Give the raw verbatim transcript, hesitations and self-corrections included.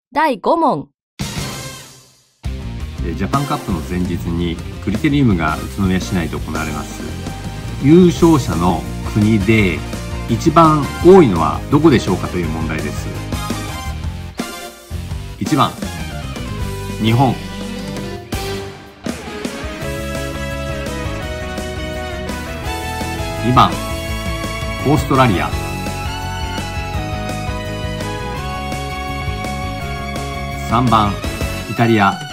だいご問。 ジャパンカップの前日にクリテリウムが宇都宮市内で行われます。優勝者の国で一番多いのはどこでしょうかという問題です。いちばん日本、にばんオーストラリア、さんばんイタリア、